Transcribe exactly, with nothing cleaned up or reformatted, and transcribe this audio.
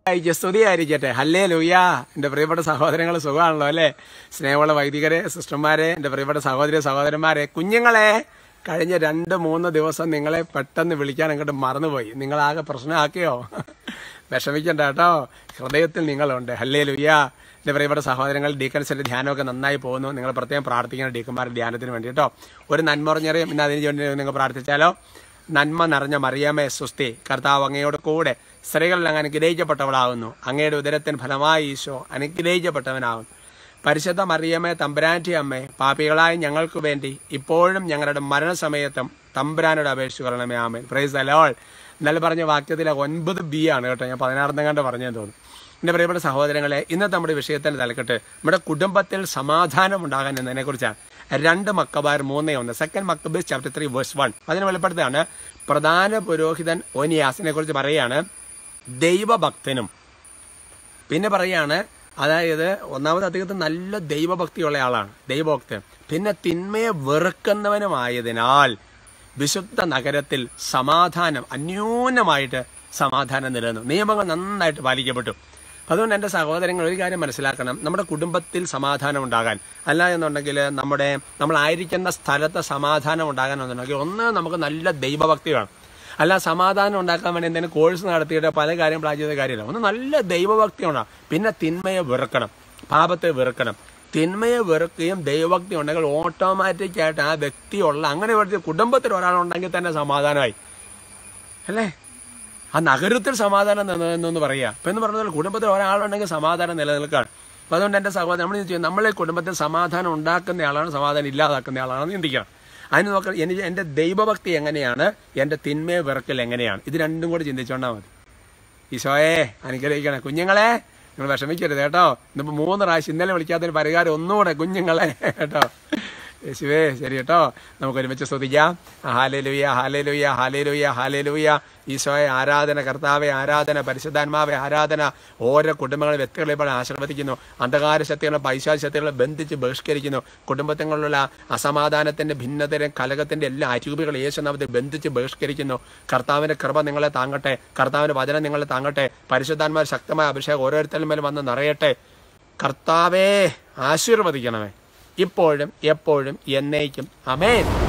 സ്തുതിയായിരിക്കട്ടെ. ഹല്ലേലൂയ. എൻ്റെ പ്രിയപ്പെട്ട സഹോദരങ്ങൾ സുഖമാണല്ലോ അല്ലേ? സ്നേഹമുള്ള വൈദികരെ, സിസ്റ്റർമാരെ, എൻ്റെ പ്രിയപ്പെട്ട സഹോദരി സഹോദരന്മാരെ, കുഞ്ഞുങ്ങളെ, കഴിഞ്ഞ രണ്ട് മൂന്ന് ദിവസം നിങ്ങളെ പെട്ടെന്ന് വിളിക്കാൻ അങ്ങോട്ട് മറന്നുപോയി. നിങ്ങളാകെ പ്രശ്നമാക്കിയോ? വിഷമിക്കണ്ട കേട്ടോ, ഹൃദയത്തിൽ നിങ്ങളുണ്ട്. ഹല്ലേലൂയ. എൻ്റെ പ്രിയപ്പെട്ട സഹോദരങ്ങൾ, ഡീക്കൻസിന്റെ ധ്യാനമൊക്കെ നന്നായി പോകുന്നു. നിങ്ങൾ പ്രത്യേകം പ്രാർത്ഥിക്കണം ഡീക്കന്മാരുടെ ധ്യാനത്തിന് വേണ്ടി കേട്ടോ. ഒരു നന്മറിഞ്ഞറിയും ഇന്ന് അതിന് വേണ്ടി നിങ്ങൾ പ്രാർത്ഥിച്ചാലോ? നന്മ നിറഞ്ഞ മറിയമേ സുസ്തി, കർത്താവ് അങ്ങയോട് കൂടെ സ്ത്രീകളിൽ അങ്ങ് അനുഗ്രഹിക്കപ്പെട്ടവളാകുന്നു. അങ്ങയുടെ ഉദരത്തിന് ഫലമായി ഈശോ അനുഗ്രഹിക്കപ്പെട്ടവനാകുന്നു. പരിശുദ്ധ മറിയമേ തമ്പുരാന്റെ അമ്മേ, പാപികളായ ഞങ്ങൾക്ക് വേണ്ടി ഇപ്പോഴും ഞങ്ങളുടെ മരണസമയത്തും തമ്പുരാനോട് അപേക്ഷിച്ചു കൊള്ളണമേ. ആമേൻ. Praise the Lord. ഇന്നലെ പറഞ്ഞ വാക്യത്തിലെ ഒൻപത് ബി ആണ് കേട്ടോ. ഞാൻ പതിനാറിന് കണ്ട് പറഞ്ഞെന്ന് തോന്നുന്നു. എൻ്റെ പ്രിയപ്പെട്ട സഹോദരങ്ങളെ, ഇന്നത്തെ നമ്മുടെ വിഷയത്തിന് തലക്കെട്ട് നമ്മുടെ കുടുംബത്തിൽ സമാധാനം ഉണ്ടാകാൻ എന്നതിനെ കുറിച്ചാണ്. രണ്ട് മക്കബാർ മൂന്നേ ഒന്ന് second Maccabees chapter three verse one അതിന് വെളിപ്പെടുത്തുകയാണ്. പ്രധാന പുരോഹിതൻ ഓനിയാസിനെ കുറിച്ച് പറയുകയാണ് ദൈവഭക്തനും. പിന്നെ പറയാണ്, അതായത് ഒന്നാമത് അദ്ദേഹത്തിന് നല്ല ദൈവഭക്തിയുള്ള ആളാണ്, ദൈവഭക്തൻ. പിന്നെ തിന്മയെ വെറുക്കുന്നവനുമായതിനാൽ വിശുദ്ധ നഗരത്തിൽ സമാധാനം, അന്യോന്യമായിട്ട് സമാധാനം നിലനിന്നു. നിയമങ്ങൾ നന്നായിട്ട് പാലിക്കപ്പെട്ടു. അതുകൊണ്ട് എൻ്റെ സഹോദരങ്ങൾ ഒരു കാര്യം മനസ്സിലാക്കണം, നമ്മുടെ കുടുംബത്തിൽ സമാധാനം ഉണ്ടാകാൻ, അല്ല എന്നുണ്ടെങ്കിൽ നമ്മുടെ നമ്മളായിരിക്കുന്ന സ്ഥലത്ത് സമാധാനം ഉണ്ടാകാൻ എന്നുണ്ടെങ്കിൽ ഒന്ന് നമുക്ക് നല്ല ദൈവഭക്തി വേണം. അല്ല സമാധാനം ഉണ്ടാക്കാൻ വേണ്ടി എന്തെങ്കിലും കോഴ്സ് നടത്തിയിട്ട് പല കാര്യം പ്ലാൻ ചെയ്ത കാര്യമില്ല. ഒന്ന് നല്ല ദൈവഭക്തി ഉണ്ടാകും. പിന്നെ തിന്മയെ വെറുക്കണം, പാപത്തെ വെറുക്കണം. തിന്മയെ വെറുക്കുകയും ദൈവഭക്തി ഉണ്ടെങ്കിൽ ഓട്ടോമാറ്റിക്കായിട്ട് ആ വ്യക്തിയുള്ള അങ്ങനെ ഒരു കുടുംബത്തിൽ ഒരാളുണ്ടെങ്കിൽ തന്നെ സമാധാനമായി അല്ലേ? ആ നഗരത്തിൽ സമാധാനം നിലനിന്നെന്ന് പറയുക. അപ്പം എന്ന് പറഞ്ഞാൽ കുടുംബത്തിൽ ഒരാളുണ്ടെങ്കിൽ സമാധാനം നിലനിൽക്കുകയാണ്. അപ്പം അതുകൊണ്ട് എൻ്റെ സഹോദരൻ നമ്മൾ ചെയ്യും, നമ്മളെ കുടുംബത്തിൽ സമാധാനം ഉണ്ടാക്കുന്ന ആളാണ്, സമാധാനം ഇല്ലാതാക്കുന്ന ആളാണെന്ന് ചിന്തിക്കണം. അതിന് നോക്കാം, എനിക്ക് എൻ്റെ ദൈവഭക്തി എങ്ങനെയാണ്, എൻ്റെ തിന്മയെ വെറുക്കൽ എങ്ങനെയാണ്, ഇത് രണ്ടും കൂടി ചിന്തിച്ചോണ്ടാൽ മതി. ഈശോയെ അനുഗ്രഹിക്കണേ. കുഞ്ഞുങ്ങളെ, നിങ്ങൾ വിഷമിക്കരുത് കേട്ടോ. ഇന്നിപ്പോൾ മൂന്ന് പ്രാവശ്യം ഇന്നലെ വിളിക്കാത്തൊരു പരിഹാരം ഒന്നുകൂടെ കുഞ്ഞുങ്ങളെ കേട്ടോ. യേശുവേ ശരി കേട്ടോ. നമുക്ക് ഒരുമിച്ച് സ്തുതിക്കാം. ഹാലേലൂയ, ഹാലേലൂയ, ഹാലേലൂയ, ഹാലേലൂയ. ഈശോയെ ആരാധന, കർത്താവെ ആരാധന, പരിശുദ്ധാത്മാവെ ആരാധന. ഓരോ കുടുംബങ്ങളെ വ്യക്തികളെ ഇപ്പോൾ ആശീർവദിക്കുന്നു. അന്ധകാര ശക്തികളെ, പൈശാചിക ശക്തികളെ ബന്ധിച്ച് ബഹിഷ്കരിക്കുന്നു. കുടുംബത്തിലുള്ള അസമാധാനത്തിന്റെ, ഭിന്നതയുടെ, കലകത്തിന്റെ എല്ലാ അരൂപികൾ യേശുനാമത്തിൽ ബന്ധിച്ച് ബഹിഷ്കരിക്കുന്നു. കർത്താവിന്റെ കൃപ നിങ്ങളെ താങ്ങട്ടെ, കർത്താവിന്റെ വചനം നിങ്ങളെ താങ്ങട്ടെ. പരിശുദ്ധാത്മാവ് ശക്തമായ അഭിഷേകം ഓരോരുത്തരും മേലും വന്ന് നിറയട്ടെ. കർത്താവേ ആശീർവദിക്കണമേ, ഇപ്പോഴും എപ്പോഴും എന്നേക്കും. ആമേൻ.